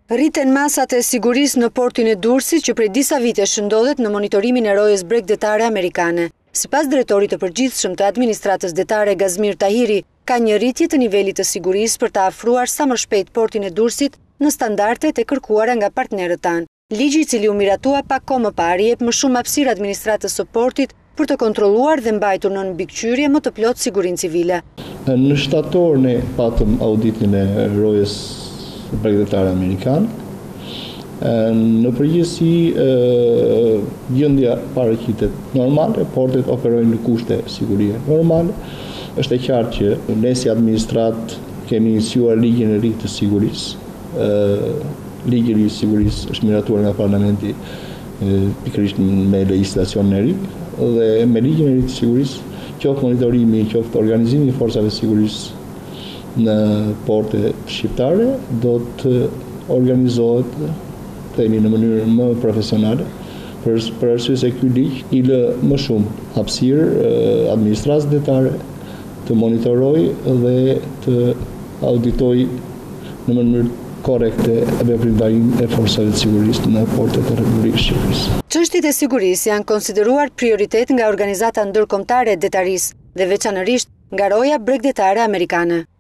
Rriten masat e sigurisë në portin e Durrësit që prej disa vitesh ndodhet në monitorimin e rojës bregdetare amerikane. Sipas drejtorit të përgjithshëm të administratës detare Gazmir Tahiri, ka një rritje të nivelit të sigurisë për të afruar sa më shpejt portin e Durrësit në standardet e kërkuara nga partnerët tanë. Ligji i cili u miratua pak kohë më parë jep më shumë hapësirë administratës së portit për të kontrolluar dhe mbajtur në mbikëqyrje më të plot sigurinë civile. Në shtator ne patëm auditin e rojës bregdetare amerikan. Në përgjithësi gjendja paraqitet normale, portet operojnë në kushte sigurie normale. Është e qartë që ne si administrat kemi iniciuar ligjin e ri të sigurisë. Ligji i ri të sigurisë është miratuar nga Parlamenti pikërisht me legjislacionin e ri dhe me ligjin e ri të sigurisë, qoftë monitorimi, qoftë organizimi i forcave të sigurisë në porte shqiptare do të organizohet themi në mënyrë më profesionale për arsye se ky ligj i lë më shumë hapësirë administratës detare të monitorojë dhe të auditojë në mënyrë korrekte veprimtarinë e forcave të sigurisë në portet e Republikës së Shqipërisë. Çështjet e sigurisë janë konsideruar prioritet nga organizata ndërkombëtare e detarisë dhe veçanërisht nga roja bregdetare amerikane.